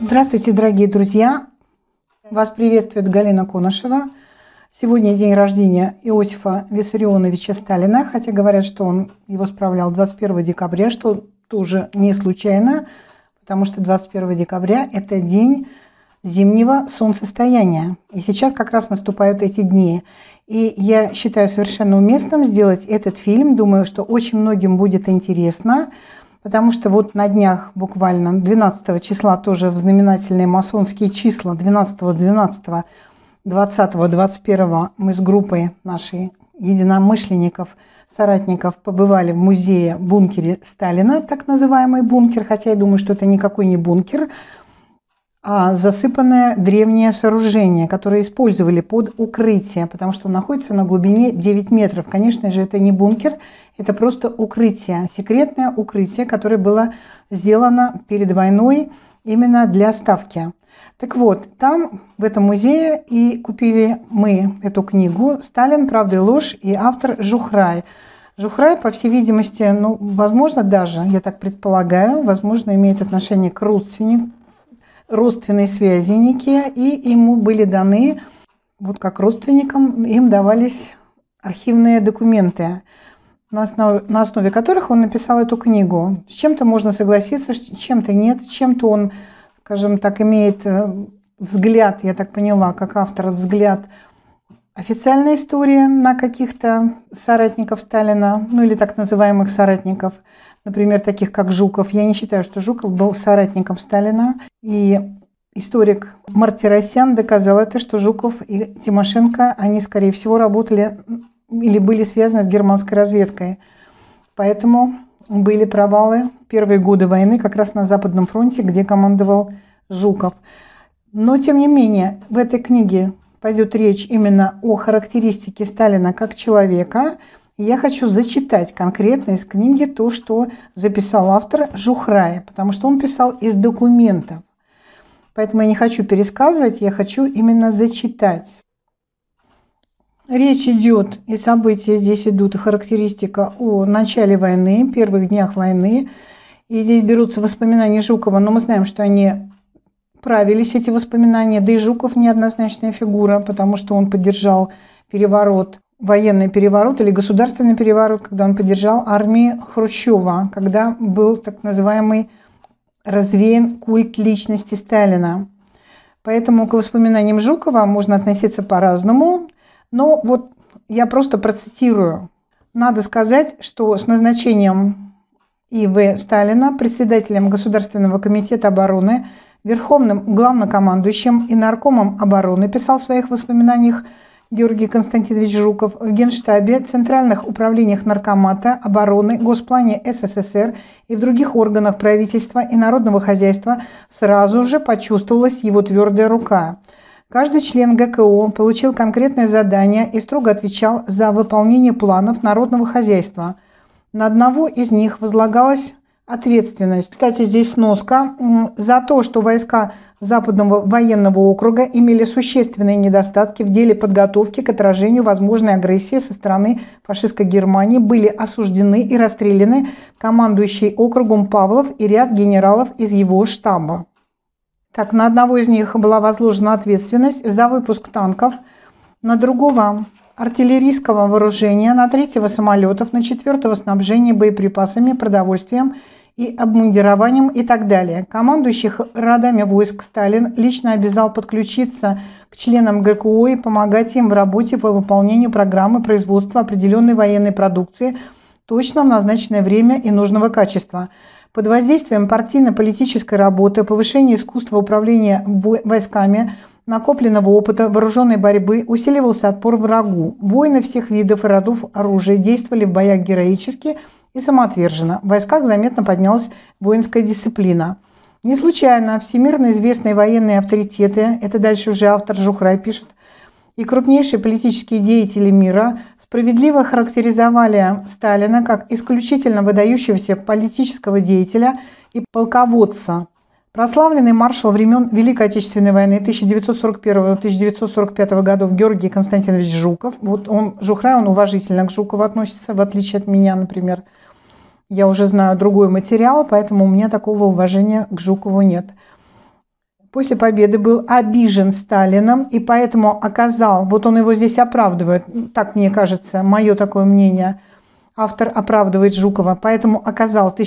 Здравствуйте, дорогие друзья! Вас приветствует Галина Конышева. Сегодня день рождения Иосифа Виссарионовича Сталина, хотя говорят, что он его справлял 21 декабря, что тоже не случайно, потому что 21 декабря – это день зимнего солнцестояния. И сейчас как раз наступают эти дни. И я считаю совершенно уместным сделать этот фильм. Думаю, что очень многим будет интересно, потому что вот на днях, буквально 12 числа, тоже в знаменательные масонские числа, 12, 12, 20, 21, мы с группой нашей единомышленников, соратников побывали в музее бункере Сталина, так называемый бункер, хотя я думаю, что это никакой не бункер, а засыпанное древнее сооружение, которое использовали под укрытие, потому что он находится на глубине 9 метров. Конечно же, это не бункер, это просто укрытие, секретное укрытие, которое было сделано перед войной именно для ставки. Так вот, там, в этом музее, и купили мы эту книгу «Сталин. Правда и ложь» и автор Жухрай. Жухрай, по всей видимости, ну, возможно, даже, я так предполагаю, возможно, имеет отношение к родственной связи некие, и ему были даны, вот как родственникам, им давались архивные документы, на основе которых он написал эту книгу. С чем-то можно согласиться, с чем-то нет, с чем-то он, скажем так, имеет взгляд, я так поняла, как автор, взгляд официальной истории на каких-то соратников Сталина, ну или так называемых соратников, например, таких как Жуков. Я не считаю, что Жуков был соратником Сталина. И историк Мартиросян доказал это, что Жуков и Тимошенко, они, скорее всего, работали или были связаны с германской разведкой. Поэтому были провалы в первые годы войны как раз на Западном фронте, где командовал Жуков. Но, тем не менее, в этой книге пойдет речь именно о характеристике Сталина как человека. И я хочу зачитать конкретно из книги то, что записал автор Жухрай, потому что он писал из документов. Поэтому я не хочу пересказывать, я хочу именно зачитать. Речь идет, и события здесь идут, характеристика о начале войны, первых днях войны. И здесь берутся воспоминания Жукова, но мы знаем, что они правились, эти воспоминания. Да и Жуков неоднозначная фигура, потому что он поддержал переворот, военный переворот или государственный переворот, когда он поддержал армию Хрущева, когда был так называемый развеян культ личности Сталина. Поэтому к воспоминаниям Жукова можно относиться по-разному. Но вот я просто процитирую. Надо сказать, что с назначением И.В. Сталина председателем Государственного комитета обороны, верховным главнокомандующим и наркомом обороны, писал в своих воспоминаниях Георгий Константинович Жуков, в Генштабе, центральных управлениях Наркомата, обороны, Госплане СССР и в других органах правительства и народного хозяйства сразу же почувствовалась его твердая рука. Каждый член ГКО получил конкретное задание и строго отвечал за выполнение планов народного хозяйства. На одного из них возлагалась ответственность. Кстати, здесь сноска за то, что войска Западного военного округа имели существенные недостатки в деле подготовки к отражению возможной агрессии со стороны фашистской Германии, были осуждены и расстреляны командующий округом Павлов и ряд генералов из его штаба. Так, на одного из них была возложена ответственность за выпуск танков, на другого артиллерийского вооружения, на третьего самолетов, на четвертого снабжения боеприпасами, продовольствием и обмундированием и так далее. Командующих родами войск Сталин лично обязал подключиться к членам ГКО и помогать им в работе по выполнению программы производства определенной военной продукции точно в назначенное время и нужного качества. Под воздействием партийно-политической работы, повышения искусства управления войсками, накопленного опыта вооруженной борьбы усиливался отпор врагу. Воины всех видов и родов оружия действовали в боях героически и самоотверженно. В войсках заметно поднялась воинская дисциплина. Не случайно всемирно известные военные авторитеты, это дальше уже автор Жухрай пишет, и крупнейшие политические деятели мира справедливо характеризовали Сталина как исключительно выдающегося политического деятеля и полководца. Прославленный маршал времен Великой Отечественной войны 1941-1945 годов Георгий Константинович Жуков, вот он, Жухрай, он уважительно к Жукову относится, в отличие от меня, например. Я уже знаю другой материал, поэтому у меня такого уважения к Жукову нет. после победы был обижен Сталином и поэтому оказал, вот он его здесь оправдывает, так мне кажется, мое такое мнение, автор оправдывает Жукова, поэтому оказал в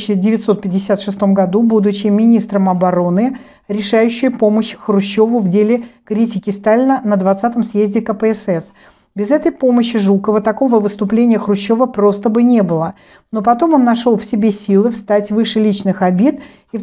1956 году, будучи министром обороны, решающую помощь Хрущеву в деле критики Сталина на 20-м съезде КПСС. Без этой помощи Жукова такого выступления Хрущева просто бы не было. Но потом он нашел в себе силы встать выше личных обид и в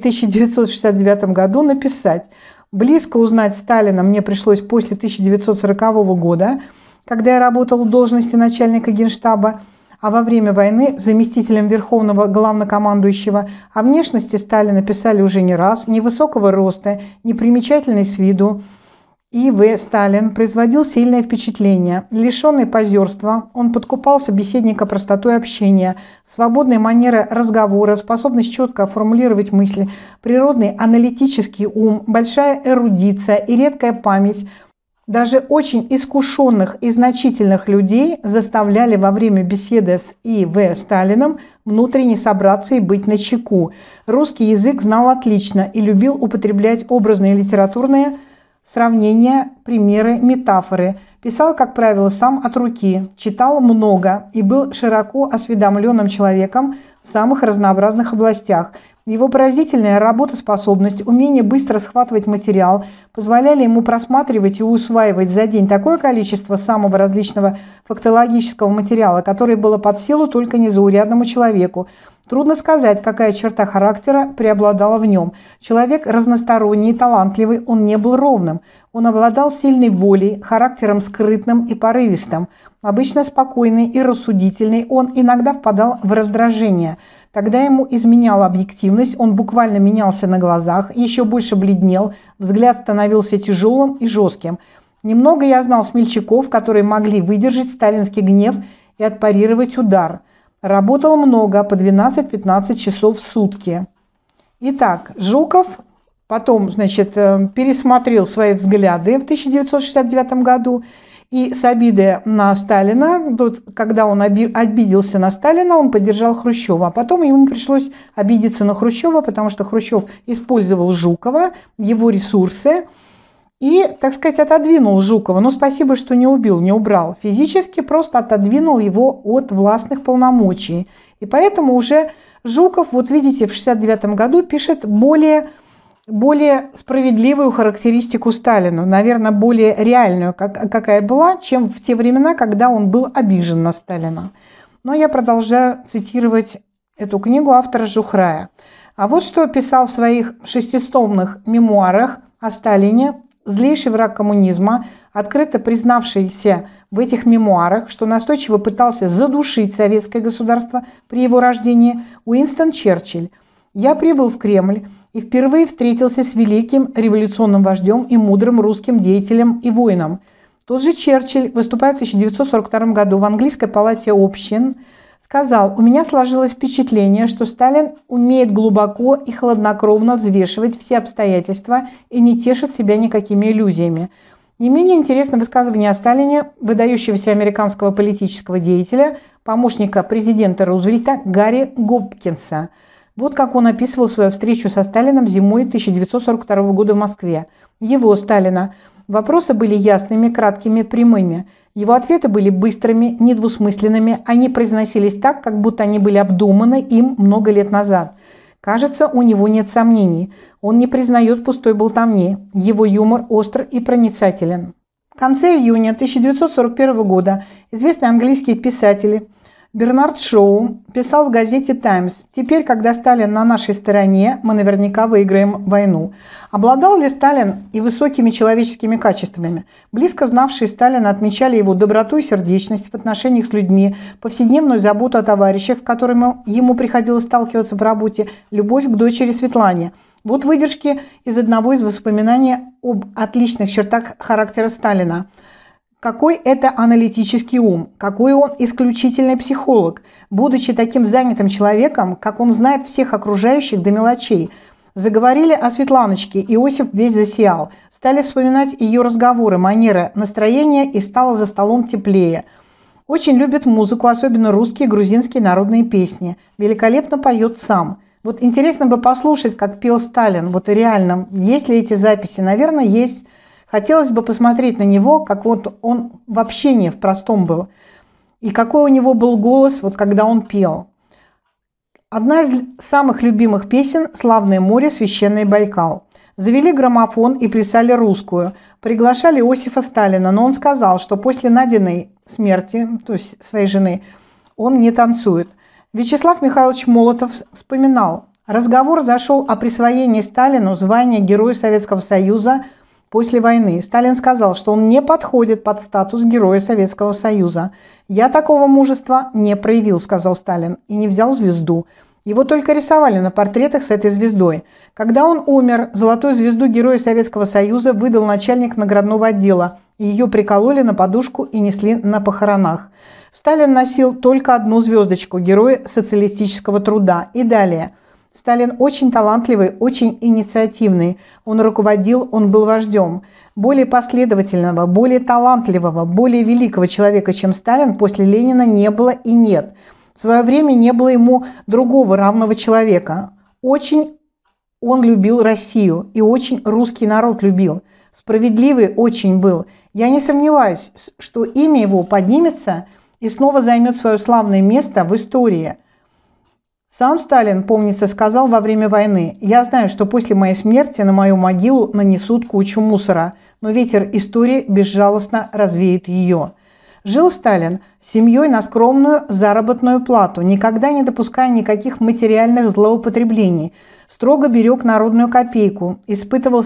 1969 году написать: «Близко узнать Сталина мне пришлось после 1940 года, когда я работал в должности начальника Генштаба, а во время войны заместителем Верховного Главнокомандующего. О внешности Сталина писали уже не раз, невысокого роста, непримечательный с виду. И.В. Сталин производил сильное впечатление. Лишенный позерства, он подкупал собеседника простотой общения, свободной манерой разговора, способность четко формулировать мысли, природный аналитический ум, большая эрудиция и редкая память. Даже очень искушенных и значительных людей заставляли во время беседы с И.В. Сталиным внутренне собраться и быть начеку. Русский язык знал отлично и любил употреблять образные литературные сравнения, примеры, метафоры. Писал, как правило, сам от руки, читал много и был широко осведомленным человеком в самых разнообразных областях. Его поразительная работоспособность, умение быстро схватывать материал позволяли ему просматривать и усваивать за день такое количество самого различного фактологического материала, которое было под силу только незаурядному человеку. Трудно сказать, какая черта характера преобладала в нем. Человек разносторонний и талантливый, он не был ровным. Он обладал сильной волей, характером скрытным и порывистым. Обычно спокойный и рассудительный, он иногда впадал в раздражение. Когда ему изменяла объективность, он буквально менялся на глазах, еще больше бледнел, взгляд становился тяжелым и жестким. Немного я знал смельчаков, которые могли выдержать сталинский гнев и отпарировать удар. Работал много, по 12-15 часов в сутки. Итак, Жуков потом, пересмотрел свои взгляды в 1969 году и с обидой на Сталина, когда он обиделся на Сталина, он поддержал Хрущева. А потом ему пришлось обидеться на Хрущева, потому что Хрущев использовал Жукова, его ресурсы, и, так сказать, отодвинул Жукова. Но спасибо, что не убил, не убрал. Физически просто отодвинул его от властных полномочий. И поэтому уже Жуков, вот видите, в 1969 году пишет более справедливую характеристику Сталину, наверное, более реальную, какая была, чем в те времена, когда он был обижен на Сталина. Но я продолжаю цитировать эту книгу автора Жухрая. А вот что писал в своих 6-томных мемуарах о Сталине злейший враг коммунизма, открыто признавшийся в этих мемуарах, что настойчиво пытался задушить советское государство при его рождении, Уинстон Черчилль. «Я прибыл в Кремль и впервые встретился с великим революционным вождем и мудрым русским деятелем и воином. Тот же Черчилль, выступая в 1942 году в английской палате общин, сказал: «У меня сложилось впечатление, что Сталин умеет глубоко и хладнокровно взвешивать все обстоятельства и не тешит себя никакими иллюзиями». Не менее интересно высказывание о Сталине выдающегося американского политического деятеля, помощника президента Рузвельта Гарри Гопкинса. Вот как он описывал свою встречу со Сталином зимой 1942 года в Москве. Его, Сталина, вопросы были ясными, краткими, прямыми. Его ответы были быстрыми, недвусмысленными, они произносились так, как будто они были обдуманы им много лет назад. Кажется, у него нет сомнений. Он не признает пустой болтовни. Его юмор остр и проницателен. В конце июня 1941 года известный английский писатель Бернард Шоу писал в газете «Таймс»: «Теперь, когда Сталин на нашей стороне, мы наверняка выиграем войну». Обладал ли Сталин и высокими человеческими качествами? Близко знавшие Сталина отмечали его доброту и сердечность в отношениях с людьми, повседневную заботу о товарищах, с которыми ему приходилось сталкиваться по работе, любовь к дочери Светлане. Вот выдержки из одного из воспоминаний об отличных чертах характера Сталина. Какой это аналитический ум, какой он исключительный психолог. Будучи таким занятым человеком, как он знает всех окружающих до мелочей. Заговорили о Светланочке, Иосиф весь засиял. Стали вспоминать ее разговоры, манеры, настроение, и стало за столом теплее. Очень любит музыку, особенно русские и грузинские народные песни. Великолепно поет сам. Вот интересно бы послушать, как пел Сталин. Вот реально, есть ли эти записи? Наверное, есть. Хотелось бы посмотреть на него, как вот он в общении в простом был. И какой у него был голос, вот когда он пел. Одна из самых любимых песен «Славное море, священный Байкал». Завели граммофон и плясали русскую. Приглашали Иосифа Сталина, но он сказал, что после Надиной смерти, то есть своей жены, он не танцует. Вячеслав Михайлович Молотов вспоминал, разговор зашел о присвоении Сталину звания Героя Советского Союза после войны. Сталин сказал, что он не подходит под статус Героя Советского Союза. «Я такого мужества не проявил», — сказал Сталин, и не взял звезду. Его только рисовали на портретах с этой звездой. Когда он умер, золотую звезду Героя Советского Союза выдал начальник наградного отдела. Ее прикололи на подушку и несли на похоронах. Сталин носил только одну звездочку – Героя социалистического труда. И далее. Сталин очень талантливый, очень инициативный. Он руководил, он был вождем. Более последовательного, более талантливого, более великого человека, чем Сталин, после Ленина не было и нет. В свое время не было ему другого равного человека. Очень он любил Россию и очень русский народ любил. Справедливый очень был. Я не сомневаюсь, что имя его поднимется и снова займет свое славное место в истории. Сам Сталин, помнится, сказал во время войны: «Я знаю, что после моей смерти на мою могилу нанесут кучу мусора, но ветер истории безжалостно развеет ее». Жил Сталин с семьей на скромную заработную плату, никогда не допуская никаких материальных злоупотреблений, строго берег народную копейку, испытывал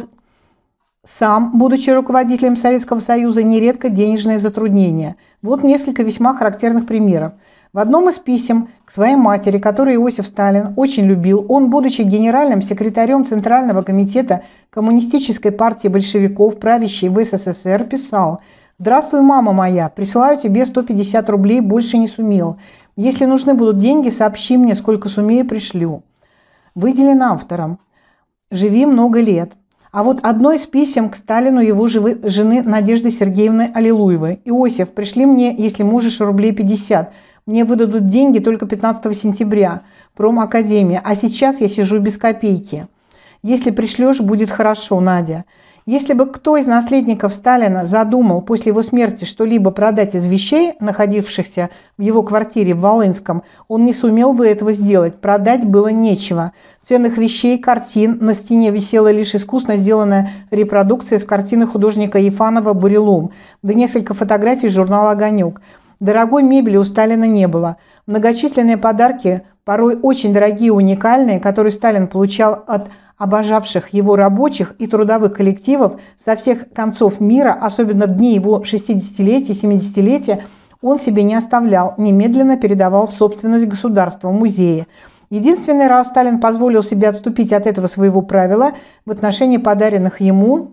сам, будучи руководителем Советского Союза, нередко денежные затруднения. Вот несколько весьма характерных примеров. В одном из писем к своей матери, которую Иосиф Сталин очень любил, он, будучи генеральным секретарем Центрального комитета Коммунистической партии большевиков, правящей в СССР, писал: «Здравствуй, мама моя, присылаю тебе 150 рублей, больше не сумел. Если нужны будут деньги, сообщи мне, сколько сумею, пришлю». Выделен автором. Живи много лет. А вот одно из писем к Сталину его жены Надежды Сергеевны Аллилуевой. «Иосиф, пришли мне, если можешь, рублей 50. Мне выдадут деньги только 15 сентября. Промакадемия. А сейчас я сижу без копейки. Если пришлешь, будет хорошо, Надя». Если бы кто из наследников Сталина задумал после его смерти что-либо продать из вещей, находившихся в его квартире в Волынском, он не сумел бы этого сделать. Продать было нечего. Ценных вещей, картин на стене висела лишь искусно сделанная репродукция с картины художника Ефанова «Бурелом», да несколько фотографий журнала «Огонек». Дорогой мебели у Сталина не было. Многочисленные подарки, порой очень дорогие и уникальные, которые Сталин получал от обожавших его рабочих и трудовых коллективов со всех концов мира, особенно в дни его 60-летия, 70-летия, он себе не оставлял, немедленно передавал в собственность государства, музеи. Единственный раз Сталин позволил себе отступить от этого своего правила в отношении подаренных ему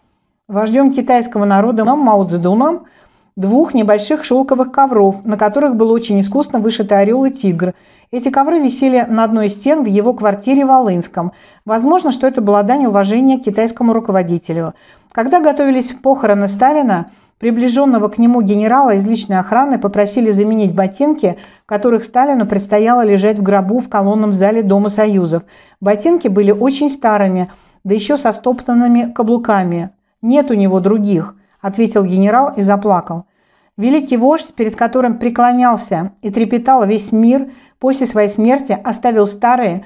вождем китайского народа Мао Цзэдуном 2 небольших шелковых ковров, на которых был очень искусно вышиты орел и тигр. Эти ковры висели на одной из стен в его квартире в Волынском. Возможно, что это была дань уважения к китайскому руководителю. Когда готовились похороны Сталина, приближенного к нему генерала из личной охраны попросили заменить ботинки, в которых Сталину предстояло лежать в гробу в колонном зале Дома Союзов. Ботинки были очень старыми, да еще со стоптанными каблуками. «Нет у него других», – ответил генерал и заплакал. Великий вождь, перед которым преклонялся и трепетал весь мир, после своей смерти оставил старые,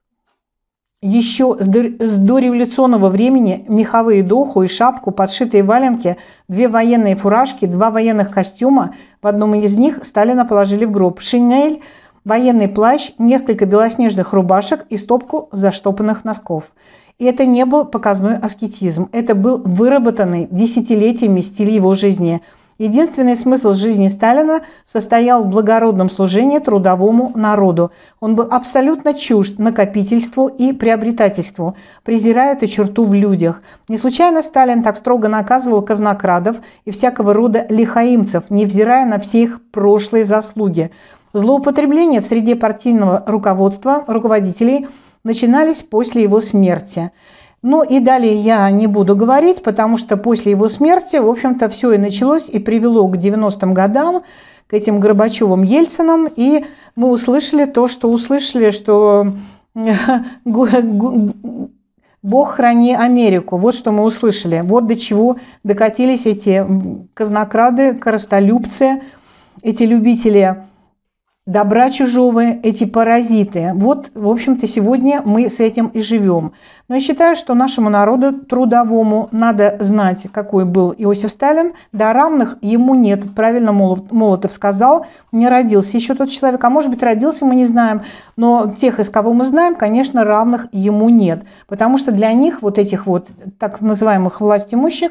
еще с дореволюционного времени, меховые доху и шапку, подшитые валенки, 2 военные фуражки, 2 военных костюма. В одном из них Сталина положили в гроб. Шинель, военный плащ, несколько белоснежных рубашек и стопку заштопанных носков. И это не был показной аскетизм. Это был выработанный десятилетиями стиль его жизни. Единственный смысл жизни Сталина состоял в благородном служении трудовому народу. Он был абсолютно чужд накопительству и приобретательству, презирая эту черту в людях. Не случайно Сталин так строго наказывал казнокрадов и всякого рода лихаимцев, невзирая на все их прошлые заслуги. Злоупотребления в среде партийного руководства, руководителей, начинались после его смерти. Ну и далее я не буду говорить, потому что после его смерти, в общем-то, все и началось и привело к 90-м годам, к этим Горбачевым, Ельциным, и мы услышали то, что услышали, что Бог храни Америку. Вот что мы услышали. Вот до чего докатились эти казнокрады, коростолюбцы, эти любители добра чужого, эти паразиты. Вот, в общем-то, сегодня мы с этим и живем. Но я считаю, что нашему народу трудовому надо знать, какой был Иосиф Сталин. Да, равных ему нет. Правильно Молотов сказал. Не родился еще тот человек. А может быть, родился, мы не знаем. Но тех, из кого мы знаем, конечно, равных ему нет. Потому что для них, вот этих вот так называемых властимущих,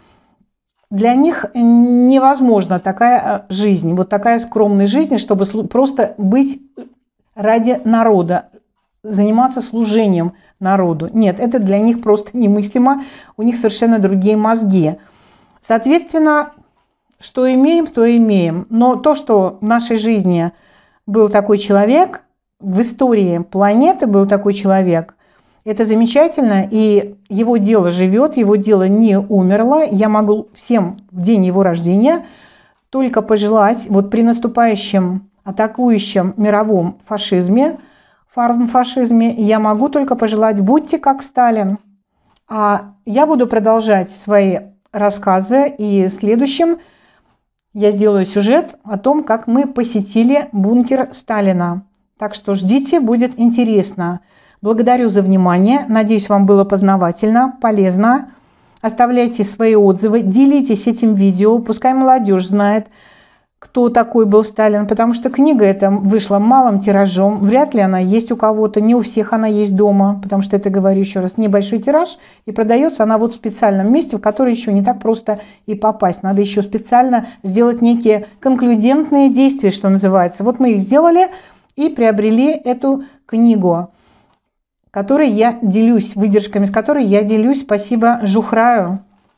для них невозможна такая жизнь, вот такая скромная жизнь, чтобы просто быть ради народа, заниматься служением народу. Нет, это для них просто немыслимо, у них совершенно другие мозги. Соответственно, что имеем, то имеем. Но то, что в нашей жизни был такой человек, в истории планеты был такой человек, это замечательно, и его дело живет, его дело не умерло. Я могу всем в день его рождения только пожелать, вот при наступающем, атакующем мировом фашизме, фармфашизме, я могу только пожелать, будьте как Сталин. А я буду продолжать свои рассказы, и следующим я сделаю сюжет о том, как мы посетили бункер Сталина. Так что ждите, будет интересно. Благодарю за внимание. Надеюсь, вам было познавательно, полезно. Оставляйте свои отзывы, делитесь этим видео. Пускай молодежь знает, кто такой был Сталин. Потому что книга эта вышла малым тиражом. Вряд ли она есть у кого-то. Не у всех она есть дома. Потому что это, говорю еще раз, небольшой тираж. И продается она вот в специальном месте, в которое еще не так просто и попасть. Надо еще специально сделать некие конклюдентные действия, что называется. Вот мы их сделали и приобрели эту книгу, которой я делюсь, выдержками, с которой я делюсь. Спасибо Жухраю.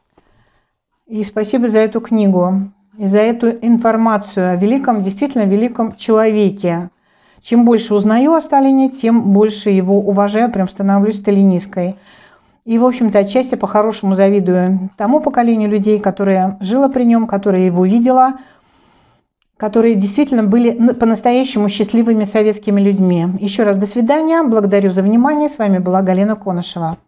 И спасибо за эту книгу, и за эту информацию о великом, действительно великом человеке. Чем больше узнаю о Сталине, тем больше его уважаю, прям становлюсь сталинисткой. И, в общем-то, отчасти по-хорошему завидую тому поколению людей, которое жило при нем, которое его видело, которые действительно были по-настоящему счастливыми советскими людьми. Еще раз до свидания. Благодарю за внимание. С вами была Галина Конышева.